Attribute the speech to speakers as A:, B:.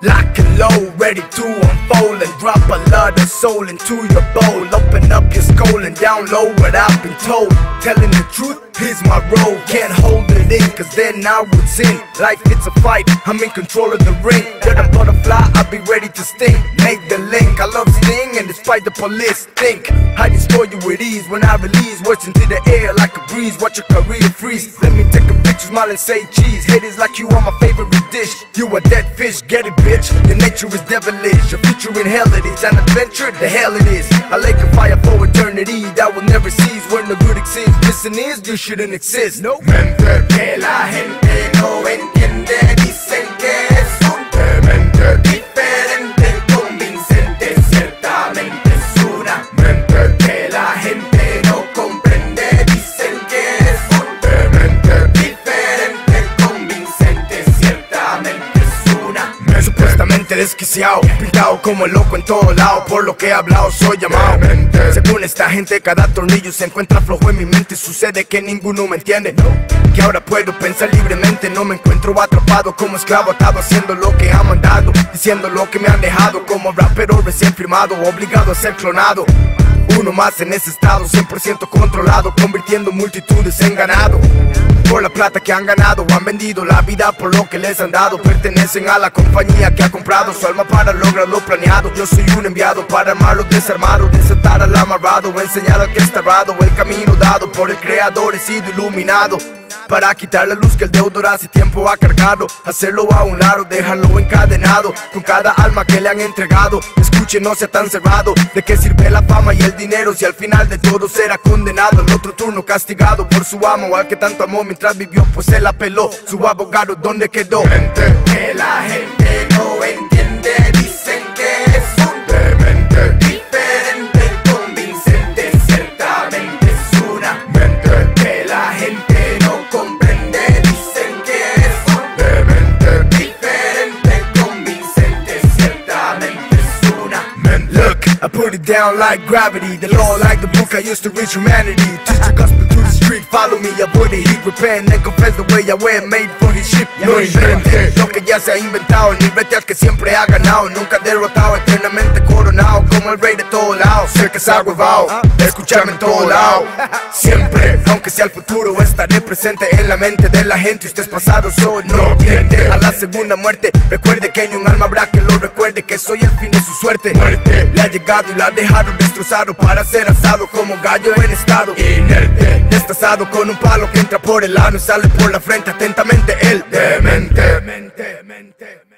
A: Lock and load, ready to unfold and drop a lot of soul into your bowl. Open up your skull and download what I've been told. Telling the truth is my role. Can't hold it in, cause then I would sin. Life it's a fight, I'm in control of the ring. You're a butterfly, I'll be ready to sting. Make the link, I love sting, and despite the police think I destroy you with ease when I release words into the air like a breeze. Watch your career freeze. Let me take a picture, smile and say cheese. Haters like you are my favorite dish. You a dead fish, get it bitch. Your nature is devilish, your future in hell it is. An adventure, the hell it is. A lake of fire for eternity that will never cease. Where no good exists, listen is, you shouldn't exist. No.
B: Mente que la gente no entiende, dicen que es un demente. Diferente, convincente, ciertamente es una mente que la gente no comprende, dicen que es un demente. Diferente, convincente, ciertamente es una mente.
A: Supuestamente desquiciado, pintado como loco en todo lado. Por lo que he hablado soy llamado demente. Según esta gente cada tornillo se encuentra flojo en mi mente. Sucede que ninguno me entiende, que ahora puedo pensar libremente. No me encuentro atrapado como esclavo atado, haciendo lo que han mandado, diciendo lo que me han dejado. Como rapero recién firmado, obligado a ser clonado. Uno más en ese estado, 100% controlado, convirtiendo multitudes en ganado. Por la plata que han ganado, han vendido la vida por lo que les han dado. Pertenecen a la compañía que ha comprado su alma para lograr lo planeado. Yo soy un enviado para armar los desarmados, desatar al amarrado, enseñar al que está errado. El camino dado por el creador he sido iluminado para quitar la luz que el deudor hace tiempo ha cargado. Hacerlo a un lado, dejarlo encadenado con cada alma que le han entregado. Escuche, no sea tan cerrado. ¿De qué sirve la fama y el dinero si al final de todo será condenado? El otro turno castigado por su amo, al que tanto amó mientras vivió, pues él apeló. Su abogado, ¿dónde quedó?
B: Mente que la gente no entiende, dicen que es un demente. Diferente, convincente, ciertamente es una mente que la gente no comprende, dicen que es un demente. Diferente, convincente, ciertamente es una mente.
A: Look, I put it down like gravity. The law like the book I used to reach humanity. Teach the gospel to the street, follow me, avoid the heat. Repent and confess the way Yahweh made for his ship. No inventes lo que ya se ha inventado, ni vete al que siempre ha ganado. Nunca derrotado, eternamente coronado, como el rey de todos lados. Sé que es agravado, escúchame en todo lado. Siempre, aunque sea el futuro, estaré presente en la mente de la gente. Usted es pasado, soy no tiende a la segunda muerte. Recuerde que ni un alma habrá que lo recuerde, que soy el fin de su suerte. Muerte le ha llegado y la ha dejado destrozado para ser asado como gallo en estado inerte. Destazado con un palo que entra por el ano y sale por la frente. Atentamente el demente.